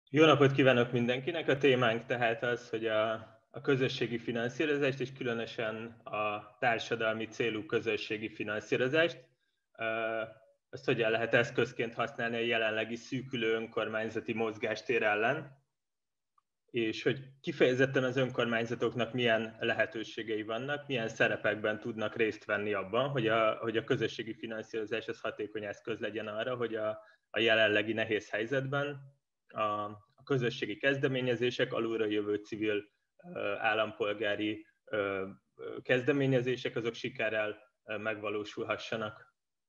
Jó napot kívánok mindenkinek! A témánk tehát az, hogy a közösségi finanszírozást, és különösen a társadalmi célú közösségi finanszírozást, azt hogyan lehet eszközként használni a jelenlegi szűkülő önkormányzati mozgástér ellen, és hogy kifejezetten az önkormányzatoknak milyen lehetőségei vannak, milyen szerepekben tudnak részt venni abban, hogy a közösségi finanszírozás az hatékony eszköz legyen arra, hogy a jelenlegi nehéz helyzetben a közösségi kezdeményezések, alulról jövő civil állampolgári kezdeményezések, azok sikerrel megvalósulhassanak.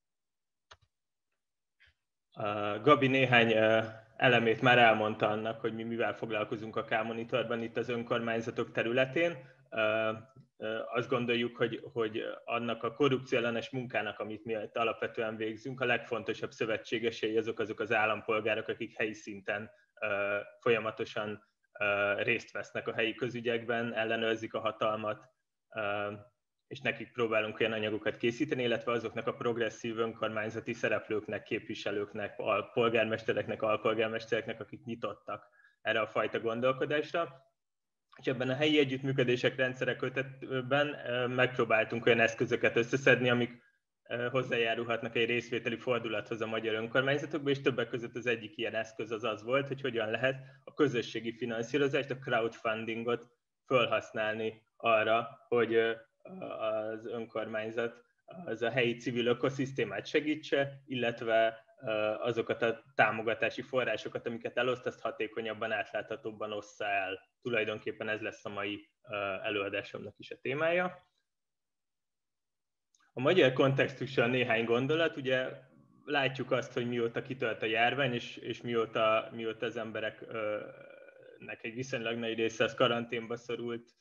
Gabi néhány elemét már elmondta annak, hogy mi mivel foglalkozunk a K-Monitorban itt az önkormányzatok területén. Azt gondoljuk, hogy annak a korrupcióellenes munkának, amit mi alapvetően végzünk, a legfontosabb szövetségesei azok az állampolgárok, akik helyi szinten folyamatosan részt vesznek a helyi közügyekben, ellenőrzik a hatalmat, és nekik próbálunk olyan anyagokat készíteni, illetve azoknak a progresszív önkormányzati szereplőknek, képviselőknek, polgármestereknek, alpolgármestereknek, akik nyitottak erre a fajta gondolkodásra. És ebben a helyi együttműködések rendszerek kötetben megpróbáltunk olyan eszközöket összeszedni, amik hozzájárulhatnak egy részvételi fordulathoz a magyar önkormányzatokban, és többek között az egyik ilyen eszköz az volt, hogy hogyan lehet a közösségi finanszírozást, a crowdfundingot felhasználni arra, hogy az önkormányzat az a helyi civil ökoszisztémát segítse, illetve azokat a támogatási forrásokat, amiket eloszt, azt hatékonyabban, átláthatóbban ossza el. Tulajdonképpen ez lesz a mai előadásomnak is a témája. A magyar kontextussal néhány gondolat, ugye látjuk azt, hogy mióta kitölt a járvány, és mióta az embereknek egy viszonylag nagy része az karanténba szorult,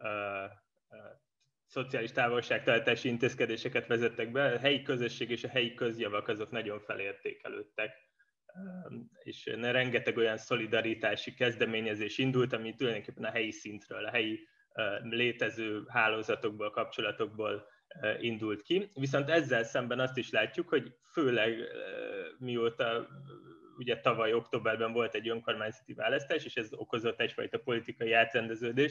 szociális távolságtartási intézkedéseket vezettek be, a helyi közösség és a helyi közjavak azok nagyon felértékelődtek. És rengeteg olyan szolidaritási kezdeményezés indult, ami tulajdonképpen a helyi szintről, a helyi létező hálózatokból, kapcsolatokból indult ki. Viszont ezzel szemben azt is látjuk, hogy főleg mióta ugye tavaly októberben volt egy önkormányzati választás, és ez okozott egyfajta politikai átrendeződést,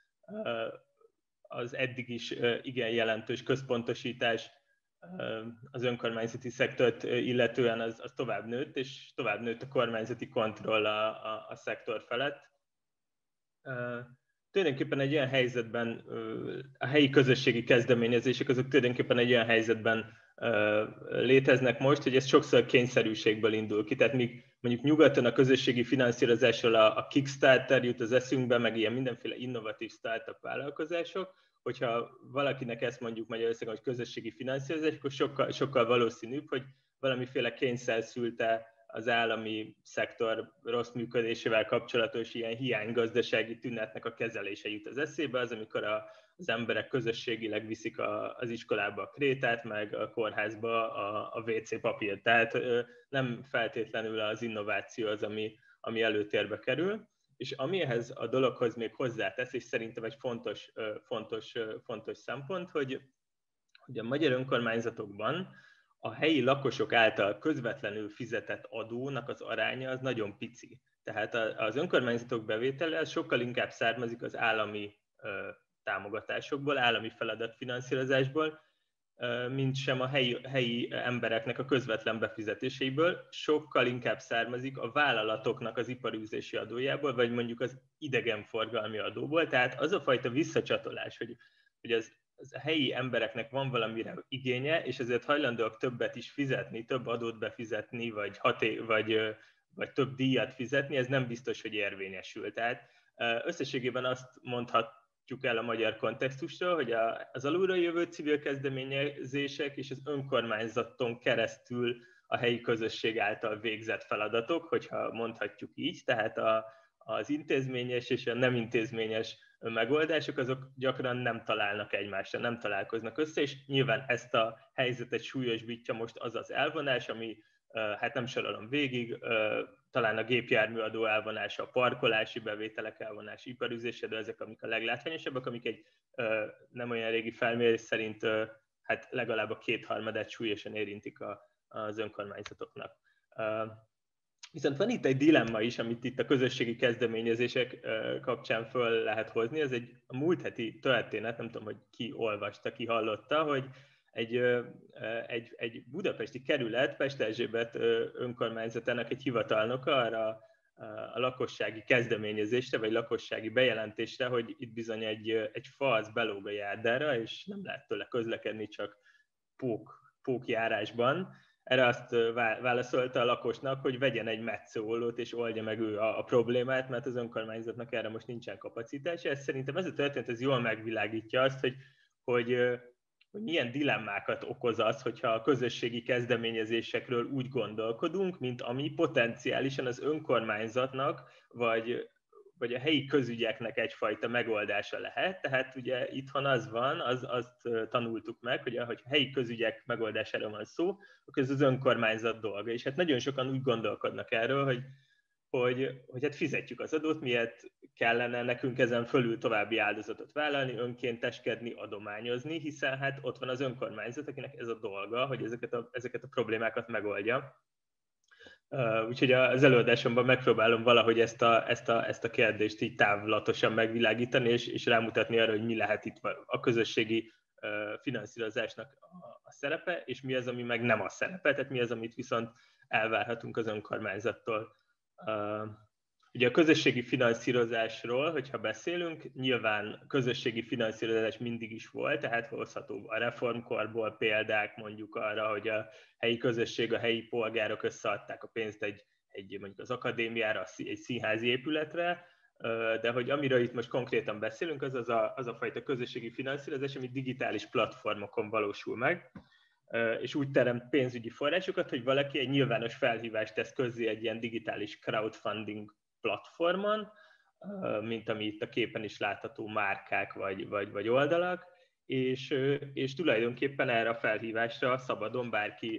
az eddig is igen jelentős központosítás az önkormányzati szektort illetően az tovább nőtt, és tovább nőtt a kormányzati kontroll a szektor felett. Tulajdonképpen egy olyan helyzetben a helyi közösségi kezdeményezések azok tulajdonképpen egy olyan helyzetben léteznek most, hogy ez sokszor kényszerűségből indul ki. Tehát míg mondjuk nyugaton a közösségi finanszírozásról a Kickstarter jut az eszünkbe, meg ilyen mindenféle innovatív startup vállalkozások, hogyha valakinek ezt mondjuk Magyarországon, hogy közösségi finanszírozás, akkor sokkal valószínűbb, hogy valamiféle kényszer szülte az állami szektor rossz működésével kapcsolatos ilyen hiánygazdasági tünetnek a kezelése jut az eszébe, az amikor az emberek közösségileg viszik az iskolába a krétát, meg a kórházba a WC papírt. Tehát nem feltétlenül az innováció az, ami előtérbe kerül. És ami ehhez a dologhoz még hozzátesz, és szerintem egy fontos szempont, hogy a magyar önkormányzatokban a helyi lakosok által közvetlenül fizetett adónak az aránya az nagyon pici. Tehát az önkormányzatok bevétele sokkal inkább származik az állami támogatásokból, állami feladatfinanszírozásból, mint sem a helyi embereknek a közvetlen befizetéseiből, sokkal inkább származik a vállalatoknak az iparűzési adójából, vagy mondjuk az idegenforgalmi adóból. Tehát az a fajta visszacsatolás, hogy az a helyi embereknek van valamire igénye, és ezért hajlandóak többet is fizetni, több adót befizetni, vagy több díjat fizetni, ez nem biztos, hogy érvényesül. Tehát összességében azt mondhatjuk el a magyar kontextusról, hogy az alulról jövő civil kezdeményezések és az önkormányzaton keresztül a helyi közösség által végzett feladatok, hogyha mondhatjuk így, tehát az intézményes és a nem intézményes megoldások, azok gyakran nem találnak egymásra, nem találkoznak össze, és nyilván ezt a helyzetet súlyosbítja most az az elvonás, ami, hát nem sorolom végig, talán a gépjárműadó elvonása, a parkolási bevételek elvonása, iparűzése, de ezek, amik a leglátványosabbak, amik egy nem olyan régi felmérés szerint hát legalább a 2/3 súlyosan érintik az önkormányzatoknak. Viszont van itt egy dilemma is, amit itt a közösségi kezdeményezések kapcsán föl lehet hozni. Ez a múlt heti történet, nem tudom, hogy ki olvasta, ki hallotta, hogy egy budapesti kerület, Pest-Erzsébet önkormányzatának egy hivatalnoka arra a lakossági kezdeményezésre, vagy lakossági bejelentésre, hogy itt bizony egy fa az belóg a járdára, és nem lehet tőle közlekedni, csak pókjárásban. Erre azt válaszolta a lakosnak, hogy vegyen egy metszóolót, és oldja meg ő a problémát, mert az önkormányzatnak erre most nincsen kapacitása. Szerintem ez a történet ez jól megvilágítja azt, hogy milyen dilemmákat okoz az, hogyha a közösségi kezdeményezésekről úgy gondolkodunk, mint ami potenciálisan az önkormányzatnak, vagy a helyi közügyeknek egyfajta megoldása lehet. Tehát ugye itthon az van, azt tanultuk meg, hogy ha helyi közügyek megoldására van szó, akkor ez az önkormányzat dolga. És hát nagyon sokan úgy gondolkodnak erről, hogy hát fizetjük az adót, miért kellene nekünk ezen fölül további áldozatot vállalni, önkénteskedni, adományozni, hiszen hát ott van az önkormányzat, akinek ez a dolga, hogy ezeket a problémákat megoldja. Úgyhogy az előadásomban megpróbálom valahogy ezt a kérdést így távlatosan megvilágítani, és rámutatni arra, hogy mi lehet itt a közösségi finanszírozásnak a szerepe, és mi az, ami meg nem a szerepe, tehát mi az, amit viszont elvárhatunk az önkormányzattól. Ugye a közösségi finanszírozásról, hogyha beszélünk, nyilván közösségi finanszírozás mindig is volt, tehát hozható a reformkorból példák mondjuk arra, hogy a helyi közösség, a helyi polgárok összeadták a pénzt mondjuk az akadémiára, egy színházi épületre, de hogy amiről itt most konkrétan beszélünk, az a fajta közösségi finanszírozás, ami digitális platformokon valósul meg, és úgy teremt pénzügyi forrásokat, hogy valaki egy nyilvános felhívást tesz közzé egy ilyen digitális crowdfunding platformon, mint ami itt a képen is látható márkák vagy oldalak, és tulajdonképpen erre a felhívásra szabadon bárki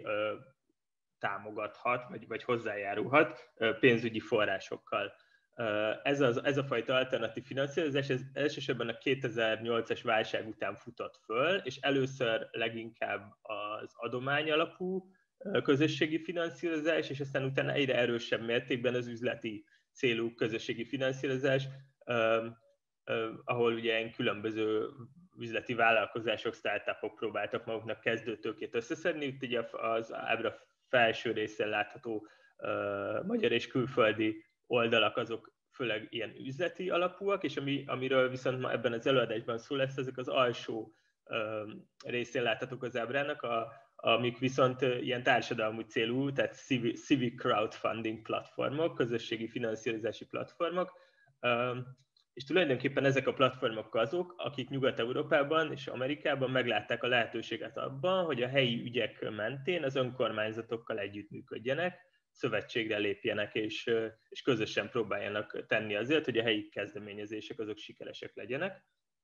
támogathat, vagy hozzájárulhat pénzügyi forrásokkal. Ez a fajta alternatív finanszírozás, ez elsősorban a 2008-as válság után futott föl, és először leginkább az adomány alapú közösségi finanszírozás, és aztán utána egyre erősebb mértékben az üzleti célú közösségi finanszírozás, ahol ugye különböző üzleti vállalkozások, startupok próbáltak maguknak kezdőtőkét összeszedni. Itt ugye az ábra felső részén látható magyar és külföldi oldalak, azok főleg ilyen üzleti alapúak, és amiről viszont ma ebben az előadásban szó lesz, ezek az alsó részén láthatók az ábrának, amik viszont ilyen társadalmi célú, tehát civic crowdfunding platformok, közösségi finanszírozási platformok, és tulajdonképpen ezek a platformok azok, akik Nyugat-Európában és Amerikában meglátták a lehetőséget abban, hogy a helyi ügyek mentén az önkormányzatokkal együttműködjenek, szövetségre lépjenek, és közösen próbáljanak tenni azért, hogy a helyi kezdeményezések azok sikeresek legyenek.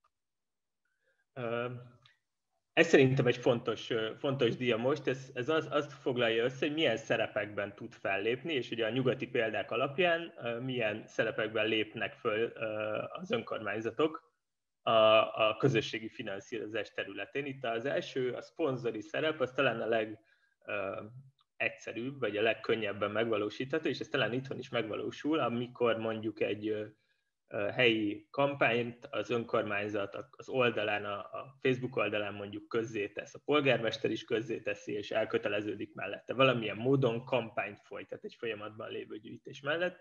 Ez szerintem egy fontos díja most, ez azt foglalja össze, hogy milyen szerepekben tud fellépni, és ugye a nyugati példák alapján milyen szerepekben lépnek föl az önkormányzatok a közösségi finanszírozás területén. Itt az első, a szponzori szerep, az talán a legegyszerűbb, vagy a legkönnyebben megvalósítható, és ez talán itthon is megvalósul, amikor mondjuk egy helyi kampányt az önkormányzat az oldalán, a Facebook oldalán mondjuk közzétesz, a polgármester is közzéteszi, és elköteleződik mellette. Valamilyen módon kampányt folytat egy folyamatban lévő gyűjtés mellett.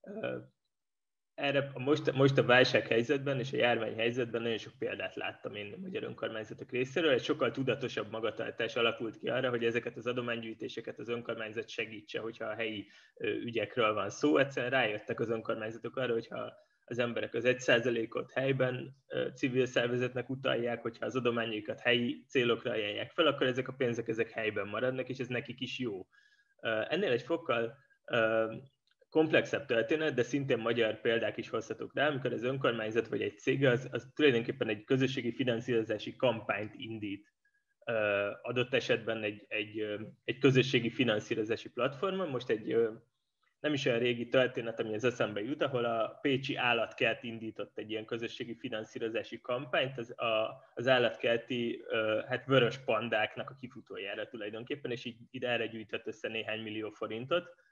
Erre most a válsághelyzetben és a járványhelyzetben nagyon sok példát láttam én a magyar önkormányzatok részéről. Egy sokkal tudatosabb magatartás alakult ki arra, hogy ezeket az adománygyűjtéseket az önkormányzat segítse, hogyha a helyi ügyekről van szó. Egyszerűen rájöttek az önkormányzatok arra, hogyha az emberek az 1%-ot helyben civil szervezetnek utalják, hogyha az adományaikat helyi célokra ajánlják fel, akkor ezek a pénzek ezek helyben maradnak, és ez nekik is jó. Ennél egy fokkal komplexebb történet, de szintén magyar példák is hozhatók rá, amikor az önkormányzat vagy egy cég az tulajdonképpen egy közösségi finanszírozási kampányt indít. Adott esetben egy közösségi finanszírozási platformon, most egy nem is olyan régi történet, ami az eszembe jut, ahol a Pécsi Állatkert indított egy ilyen közösségi finanszírozási kampányt, az állatkerti vörös pandáknak a kifutójára tulajdonképpen, és így erre gyűjtött össze néhány millió forintot.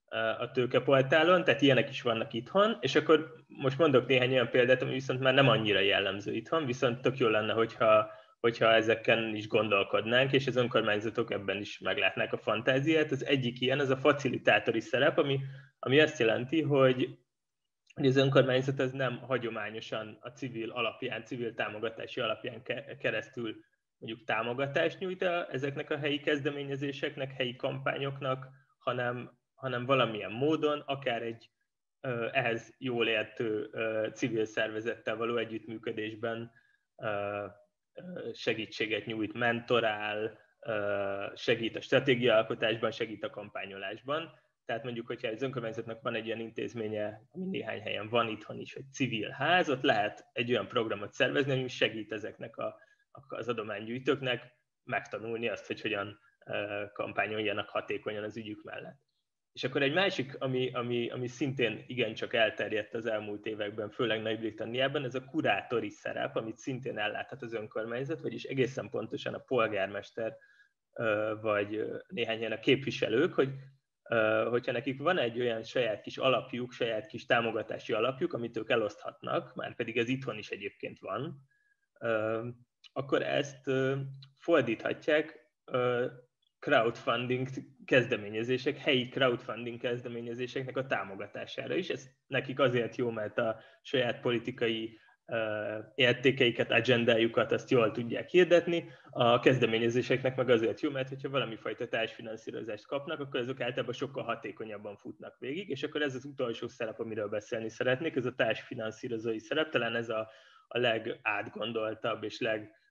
a tőkeportálon, tehát ilyenek is vannak itthon, és akkor most mondok néhány olyan példát, ami viszont már nem annyira jellemző itthon, viszont tök jó lenne, hogyha ezeken is gondolkodnánk, és az önkormányzatok ebben is meglátnák a fantáziát. Az egyik ilyen, az a facilitátori szerep, ami azt jelenti, hogy az önkormányzat az nem hagyományosan a civil alapján, civil támogatási alapján keresztül mondjuk támogatást nyújt ezeknek a helyi kezdeményezéseknek, helyi kampányoknak, hanem valamilyen módon, akár egy ehhez jól értő civil szervezettel való együttműködésben segítséget nyújt, mentorál, segít a stratégiaalkotásban, segít a kampányolásban. Tehát mondjuk, hogyha az önkormányzatnak van egy ilyen intézménye, ami néhány helyen van itthon is, egy civil ház, ott lehet egy olyan programot szervezni, ami segít ezeknek az adománygyűjtőknek megtanulni azt, hogy hogyan kampányoljanak hatékonyan az ügyük mellett. És akkor egy másik, ami szintén igencsak elterjedt az elmúlt években, főleg Nagy-Britanniában, ez a kurátori szerep, amit szintén elláthat az önkormányzat, vagyis egészen pontosan a polgármester, vagy néhány ilyen a képviselők, hogyha nekik van egy olyan saját kis alapjuk, saját kis támogatási alapjuk, amit ők eloszthatnak, már pedig ez itthon is egyébként van, akkor ezt fordíthatják crowdfunding kezdeményezések, helyi crowdfunding kezdeményezéseknek a támogatására is. Ez nekik azért jó, mert a saját politikai értékeiket, agendájukat azt jól tudják hirdetni. A kezdeményezéseknek meg azért jó, mert hogyha valami fajta társfinanszírozást kapnak, akkor azok általában sokkal hatékonyabban futnak végig, és akkor ez az utolsó szerep, amiről beszélni szeretnék, ez a társfinanszírozói szerep, talán ez a legátgondoltabb és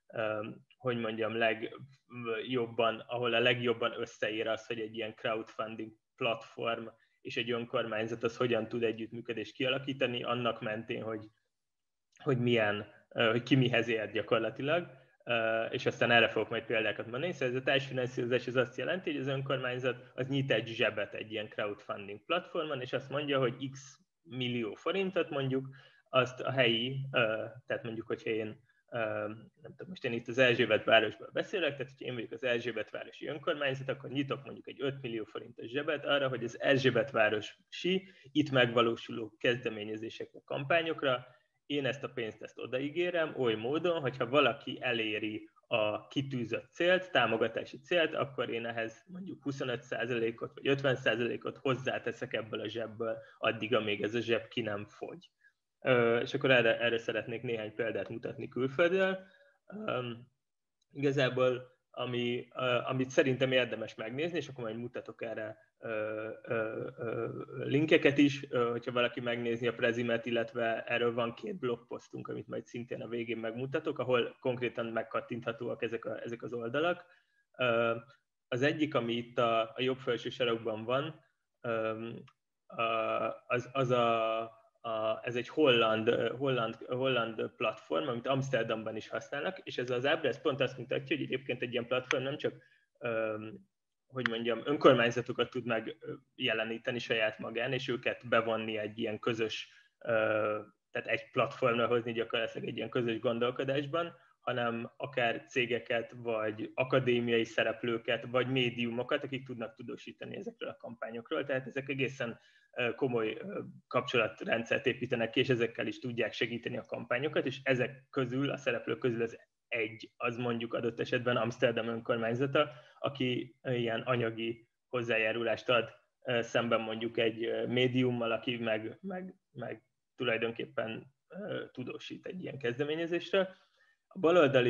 legjobban, ahol a legjobban összeér az, hogy egy ilyen crowdfunding platform és egy önkormányzat az hogyan tud együttműködést kialakítani, annak mentén, hogy ki mihez ér gyakorlatilag, és aztán erre fogok majd példákat mondani. Szóval ez a társfinanszírozás az azt jelenti, hogy az önkormányzat az nyit egy zsebet egy ilyen crowdfunding platformon, és azt mondja, hogy x millió forintot mondjuk, azt a helyi, tehát mondjuk, hogyha én nem tudom, most én itt az Erzsébetvárosban beszélek, tehát hogyha én vagyok az Erzsébetvárosi önkormányzat, akkor nyitok mondjuk egy 5 millió forintos zsebet arra, hogy az Erzsébetvárosi itt megvalósuló kezdeményezésekre, kampányokra én ezt a pénzt odaígérem oly módon, hogyha valaki eléri a kitűzött célt, támogatási célt, akkor én ehhez mondjuk 25%-ot vagy 50%-ot hozzáteszek ebből a zsebből addig, amíg ez a zseb ki nem fogy. És akkor erre szeretnék néhány példát mutatni külföldről. Igazából, amit szerintem érdemes megnézni, és akkor majd mutatok erre linkeket is, hogyha valaki megnézi a Prezimet, illetve erről van 2 blogposztunk, amit majd szintén a végén megmutatok, ahol konkrétan megkattinthatóak ezek az oldalak. Az egyik, ami itt a jobb felső sarokban van, ez egy holland platform, amit Amsterdamban is használnak, és ez az ábra pont azt mutatja, hogy egyébként egy ilyen platform nem csak önkormányzatokat tud megjeleníteni saját magán, és őket bevonni egy ilyen közös, tehát egy platformra hozni gyakorlatilag egy ilyen közös gondolkodásban, hanem akár cégeket, vagy akadémiai szereplőket, vagy médiumokat, akik tudnak tudósítani ezekről a kampányokról. Tehát ezek egészen komoly kapcsolatrendszert építenek ki, és ezekkel is tudják segíteni a kampányokat, és ezek közül, a szereplők közül az mondjuk adott esetben Amsterdam önkormányzata, aki ilyen anyagi hozzájárulást ad szemben mondjuk egy médiummal, aki meg tulajdonképpen tudósít egy ilyen kezdeményezésről. A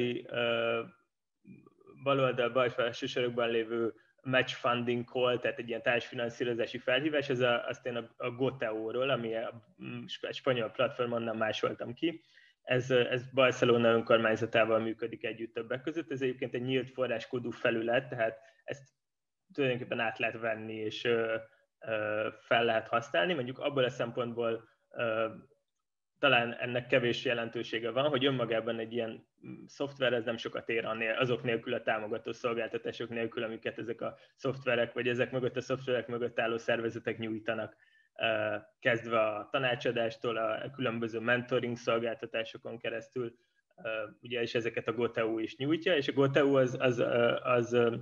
bal felső sarokban lévő match funding call, tehát egy ilyen társfinanszírozási felhívás, ez aztán a Goteo-ról, ami egy spanyol platform, onnan másoltam ki. Ez Barcelona önkormányzatával működik együtt többek között. Ez egyébként egy nyílt forráskódú felület, tehát ezt tulajdonképpen át lehet venni és fel lehet használni. Mondjuk abból a szempontból talán ennek kevés jelentősége van, hogy önmagában egy ilyen szoftver ez nem sokat ér azok nélkül, a támogató szolgáltatások nélkül, amiket ezek a szoftverek, vagy ezek mögött a szoftverek mögött álló szervezetek nyújtanak, kezdve a tanácsadástól, a különböző mentoring szolgáltatásokon keresztül, ugye, és ezeket a Goteo is nyújtja, és a Goteo az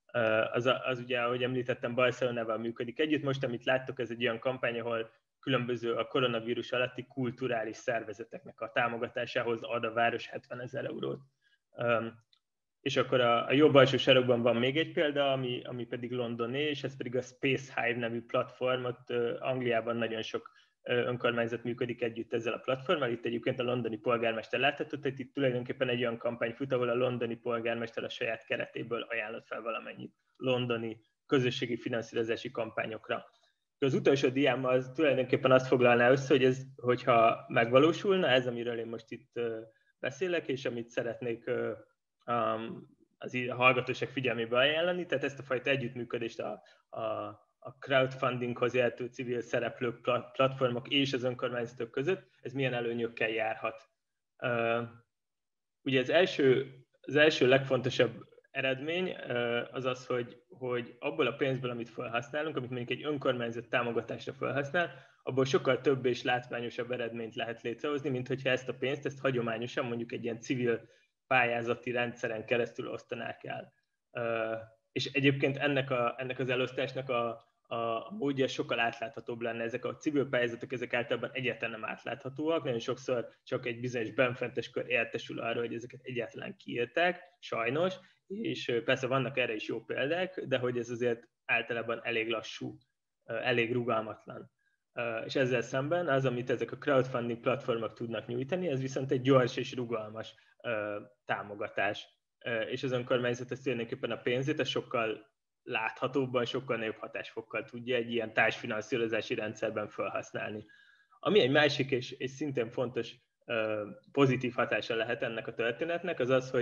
az ugye, ahogy említettem, Barcelonával működik együtt. Most, amit láttok, ez egy olyan kampány, ahol különböző a koronavírus alatti kulturális szervezeteknek a támogatásához ad a város 70 000 eurót. És akkor a jobb alsó sarokban van még egy példa, ami pedig londoni, és ez pedig a Space Hive nevű platform. Ott Angliában nagyon sok önkormányzat működik együtt ezzel a platformmal. Itt egyébként a londoni polgármester látható, tehát itt tulajdonképpen egy olyan kampány fut, ahol a londoni polgármester a saját keretéből ajánlott fel valamennyit londoni közösségi finanszírozási kampányokra. Az utolsó diám az tulajdonképpen azt foglalná össze, hogy hogyha megvalósulna ez, amiről én most itt beszélek, és amit szeretnék az hallgatóság figyelmébe ajánlani, tehát ezt a fajta együttműködést a crowdfundinghoz értő civil szereplők, platformok és az önkormányzatok között, ez milyen előnyökkel járhat. Ugye az első legfontosabb eredmény az az, hogy abból a pénzből, amit felhasználunk, amit mondjuk egy önkormányzat támogatásra felhasznál, abból sokkal több és látványosabb eredményt lehet létrehozni, mint hogyha ezt a pénzt, ezt hagyományosan mondjuk egy ilyen civil pályázati rendszeren keresztül osztanák el. És egyébként ennek az elosztásnak a módja sokkal átláthatóbb lenne. Ezek a civil pályázatok, ezek általában egyáltalán nem átláthatóak, nagyon sokszor csak egy bizonyos benfentes kör értesül arról, hogy ezeket egyáltalán kiírták, sajnos, és persze vannak erre is jó példák, de hogy ez azért általában elég lassú, elég rugalmatlan. És ezzel szemben az, amit ezek a crowdfunding platformok tudnak nyújtani, ez viszont egy gyors és rugalmas támogatás. És az önkormányzat ezt tulajdonképpen a pénzét sokkal láthatóbban, sokkal nagyobb hatásfokkal tudja egy ilyen társfinanszírozási rendszerben felhasználni. Ami egy másik és szintén fontos pozitív hatása lehet ennek a történetnek, az az,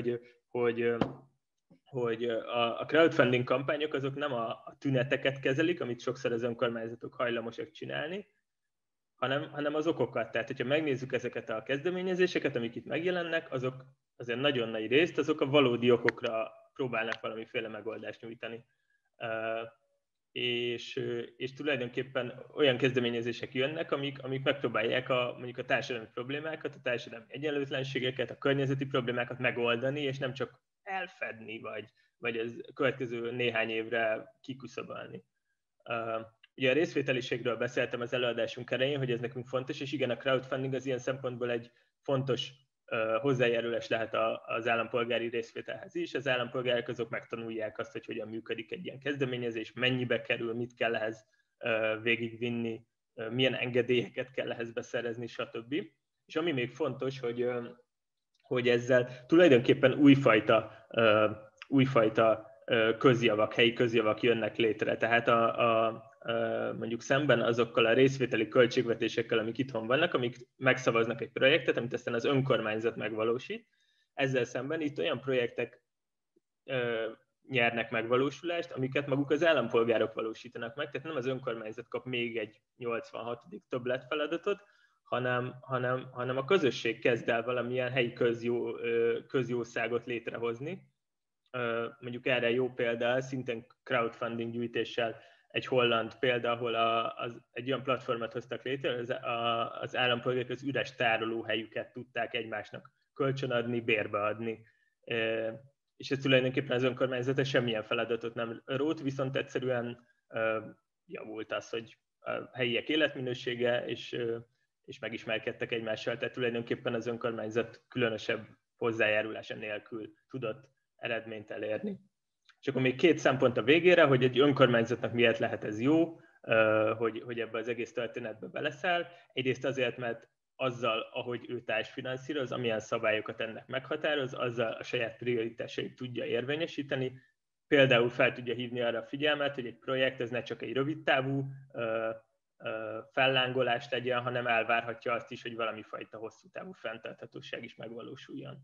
hogy a crowdfunding kampányok azok nem a tüneteket kezelik, amit sokszor az önkormányzatok hajlamosak csinálni, hanem az okokat. Tehát, hogyha megnézzük ezeket a kezdeményezéseket, amik itt megjelennek, azok azért nagyon nagy részt, azok a valódi okokra próbálnak valamiféle megoldást nyújtani. És tulajdonképpen olyan kezdeményezések jönnek, amik megpróbálják mondjuk a társadalmi problémákat, a társadalmi egyenlőtlenségeket, a környezeti problémákat megoldani, és nem csak elfedni, vagy az következő néhány évre kiküszöbölni. Ugye a részvételiségről beszéltem az előadásunk elején, hogy ez nekünk fontos, és igen, a crowdfunding az ilyen szempontból egy fontos hozzájárulás lehet az állampolgári részvételhez is. Az állampolgárok azok megtanulják azt, hogy hogyan működik egy ilyen kezdeményezés, mennyibe kerül, mit kell ehhez végigvinni, milyen engedélyeket kell ehhez beszerezni, stb. És ami még fontos, hogy ezzel tulajdonképpen újfajta közjavak, helyi közjavak jönnek létre. Tehát mondjuk szemben azokkal a részvételi költségvetésekkel, amik itthon vannak, amik megszavaznak egy projektet, amit aztán az önkormányzat megvalósít, ezzel szemben itt olyan projektek nyernek megvalósulást, amiket maguk az állampolgárok valósítanak meg, tehát nem az önkormányzat kap még egy 86. többletfeladatot, hanem a közösség kezd el valamilyen helyi közjószágot létrehozni. Mondjuk erre jó példa, szintén crowdfunding gyűjtéssel egy holland példa, ahol egy olyan platformot hoztak létre, az állampolgárok az üres tárolóhelyüket tudták egymásnak kölcsönadni, bérbeadni. És ez tulajdonképpen az önkormányzata semmilyen feladatot nem rót, viszont egyszerűen javult az, hogy a helyiek életminősége, és megismerkedtek egymással, tehát tulajdonképpen az önkormányzat különösebb hozzájárulása nélkül tudott eredményt elérni. És akkor még két szempont a végére, hogy egy önkormányzatnak miért lehet ez jó, hogy ebbe az egész történetbe beleszáll. Egyrészt azért, mert azzal, ahogy ő társfinanszíroz, amilyen szabályokat ennek meghatároz, azzal a saját prioritásait tudja érvényesíteni. Például fel tudja hívni arra a figyelmet, hogy egy projekt ez ne csak egy rövidtávú fellángolást legyen, hanem elvárhatja azt is, hogy valami fajta hosszú távú fenntarthatóság is megvalósuljon.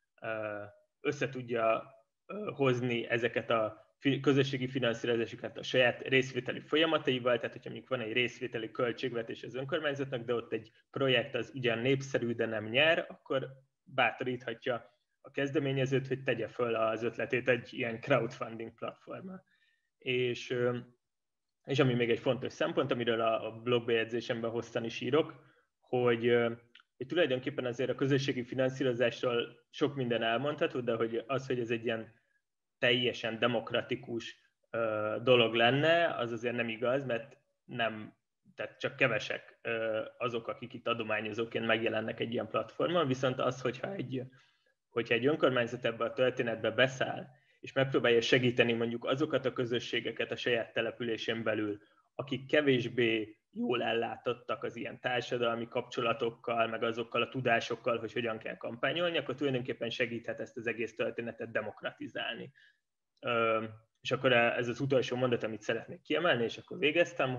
Össze tudja hozni ezeket a közösségi finanszírozásokat a saját részvételi folyamataival, tehát hogyha mondjuk van egy részvételi költségvetés az önkormányzatnak, de ott egy projekt az ugyan népszerű, de nem nyer, akkor bátoríthatja a kezdeményezőt, hogy tegye föl az ötletét egy ilyen crowdfunding platformra. És ami még egy fontos szempont, amiről a blogbejegyzésemben hosszan is írok, hogy tulajdonképpen azért a közösségi finanszírozásról sok minden elmondható, de hogy ez egy ilyen teljesen demokratikus dolog lenne, az azért nem igaz, mert tehát csak kevesek azok, akik itt adományozóként megjelennek egy ilyen platformon, viszont az, hogyha egy önkormányzat ebbe a történetbe beszáll, és megpróbálja segíteni mondjuk azokat a közösségeket a saját településén belül, akik kevésbé jól ellátottak az ilyen társadalmi kapcsolatokkal, meg azokkal a tudásokkal, hogy hogyan kell kampányolni, akkor tulajdonképpen segíthet ezt az egész történetet demokratizálni. És akkor ez az utolsó mondat, amit szeretnék kiemelni, és akkor végeztem,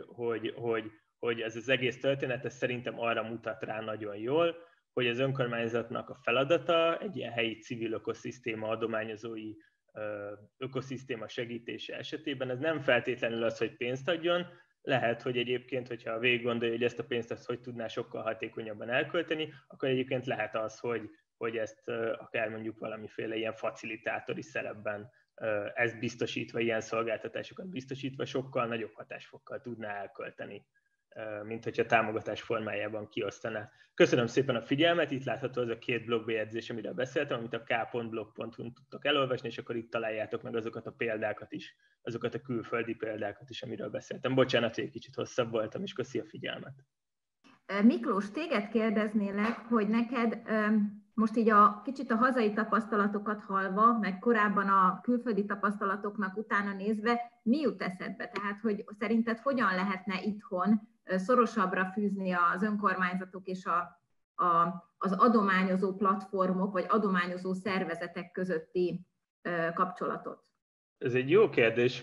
hogy ez az egész történet ez szerintem arra mutat rá nagyon jól, hogy az önkormányzatnak a feladata egy ilyen helyi civil ökoszisztéma, adományozói ökoszisztéma segítése esetében ez nem feltétlenül az, hogy pénzt adjon, lehet, hogy egyébként, hogyha végig gondolja, hogy ezt a pénzt azt hogy tudná sokkal hatékonyabban elkölteni, akkor egyébként lehet az, hogy ezt akár mondjuk valamiféle ilyen facilitátori szerepben ezt biztosítva, ilyen szolgáltatásokat biztosítva sokkal nagyobb hatásfokkal tudná elkölteni, mint hogyha támogatás formájában kiosztaná. Köszönöm szépen a figyelmet, itt látható az a 2 blogbejegyzés, amiről beszéltem, amit a k.blog.hu-n tudtok elolvasni, és akkor itt találjátok meg azokat a példákat is, azokat a külföldi példákat is, amiről beszéltem. Bocsánat, hogy egy kicsit hosszabb voltam, és köszi a figyelmet. Miklós, téged kérdeznélek, hogy neked most így kicsit a hazai tapasztalatokat hallva, meg korábban a külföldi tapasztalatoknak utána nézve, mi jut eszedbe? Tehát, hogy szerinted hogyan lehetne itthon szorosabbra fűzni az önkormányzatok és az adományozó platformok, vagy adományozó szervezetek közötti kapcsolatot? Ez egy jó kérdés,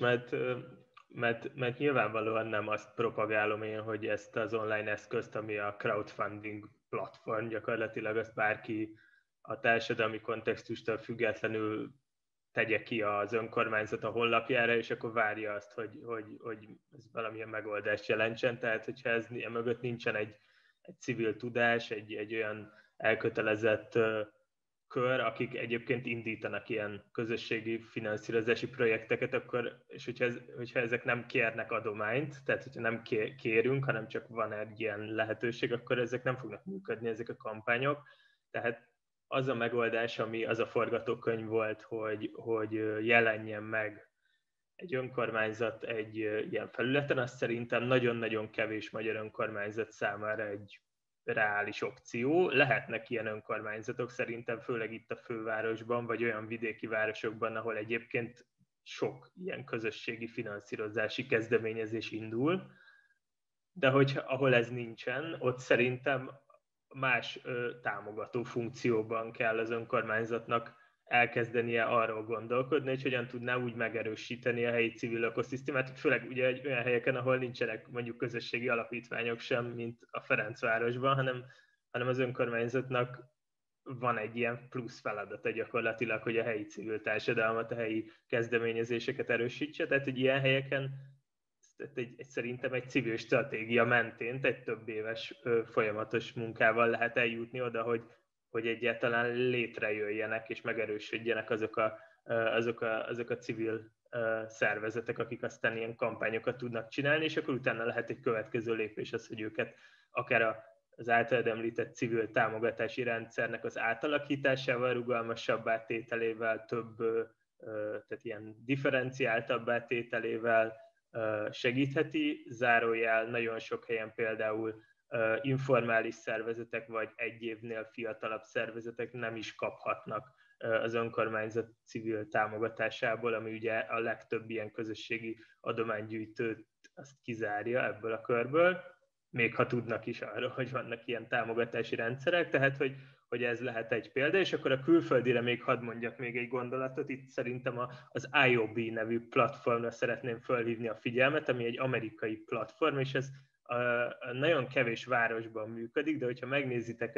mert nyilvánvalóan nem azt propagálom én, hogy ezt az online eszközt, ami a crowdfunding platform, gyakorlatilag azt bárki a társadalmi kontextustól függetlenül tegye ki az önkormányzat a honlapjára, és akkor várja azt, hogy ez valamilyen megoldást jelentsen. Tehát, hogyha ez mögött nincsen egy civil tudás, egy olyan elkötelezett kör, akik egyébként indítanak ilyen közösségi finanszírozási projekteket, és hogyha ezek nem kérnek adományt, tehát hogyha nem kérünk, hanem csak van egy ilyen lehetőség, akkor ezek nem fognak működni, ezek a kampányok. Tehát az a megoldás, ami az a forgatókönyv volt, hogy jelenjen meg egy önkormányzat egy ilyen felületen, az szerintem nagyon-nagyon kevés magyar önkormányzat számára egy reális opció. Lehetnek ilyen önkormányzatok szerintem, főleg itt a fővárosban, vagy olyan vidéki városokban, ahol egyébként sok ilyen közösségi finanszírozási kezdeményezés indul, de ahol ez nincsen, ott szerintem más támogató funkcióban kell az önkormányzatnak elkezdenie arról gondolkodni, hogy hogyan tudná úgy megerősíteni a helyi civil ökoszisztémát, főleg ugye olyan helyeken, ahol nincsenek mondjuk közösségi alapítványok sem, mint a Ferencvárosban, hanem az önkormányzatnak van egy ilyen plusz feladata gyakorlatilag, hogy a helyi civil társadalmat, a helyi kezdeményezéseket erősítse, tehát egy ilyen helyeken szerintem egy civil stratégia mentén, egy több éves folyamatos munkával lehet eljutni oda, hogy egyáltalán létrejöjjenek és megerősödjenek azok a civil szervezetek, akik aztán ilyen kampányokat tudnak csinálni, és akkor utána lehet egy következő lépés az, hogy őket akár az általad említett civil támogatási rendszernek az átalakításával, rugalmasabbá tételével, tehát ilyen differenciáltabbá tételével segítheti. Zárójel, nagyon sok helyen például informális szervezetek vagy egy évnél fiatalabb szervezetek nem is kaphatnak az önkormányzat civil támogatásából, ami ugye a legtöbb ilyen közösségi adománygyűjtőt azt kizárja ebből a körből, még ha tudnak is arról, hogy vannak ilyen támogatási rendszerek, tehát hogy ez lehet egy példa, és akkor a külföldire még hadd mondjak még egy gondolatot, itt szerintem az IOB nevű platformra szeretném felhívni a figyelmet, ami egy amerikai platform, és ez nagyon kevés városban működik, de hogyha megnézitek,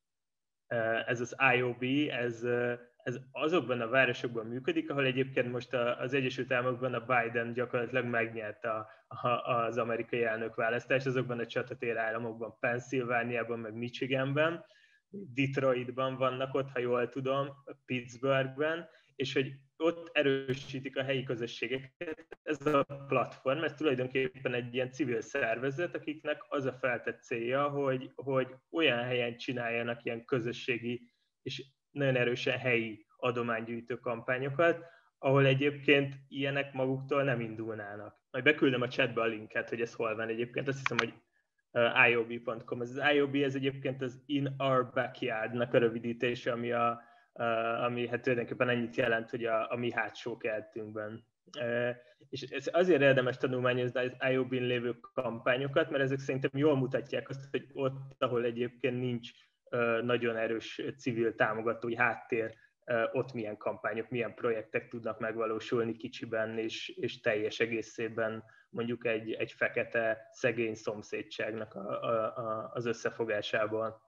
ez az IOB, ez azokban a városokban működik, ahol egyébként most az Egyesült Államokban a Biden gyakorlatilag megnyerte az amerikai elnökválasztást, azokban a csatatér államokban, Pennsylvániában, meg Michiganben, Detroitban vannak ott, ha jól tudom, Pittsburghben, és hogy ott erősítik a helyi közösségeket. Ez a platform, ez tulajdonképpen egy ilyen civil szervezet, akiknek az a feltett célja, hogy olyan helyen csináljanak ilyen közösségi és nagyon erősen helyi adománygyűjtő kampányokat, ahol egyébként ilyenek maguktól nem indulnának. Majd beküldöm a chatbe a linket, hogy ez hol van egyébként, azt hiszem, hogy iob.com. Ez az IOB, ez egyébként az In Our Backyard-nak a rövidítése, ami hát tulajdonképpen ennyit jelent, hogy a mi hátsó kertünkben. És ez azért érdemes tanulmányozni az IOB-n lévő kampányokat, mert ezek szerintem jól mutatják azt, hogy ott, ahol egyébként nincs nagyon erős civil támogatói háttér, ott milyen kampányok, milyen projektek tudnak megvalósulni kicsiben és teljes egészében mondjuk egy fekete, szegény szomszédságnak az összefogásában.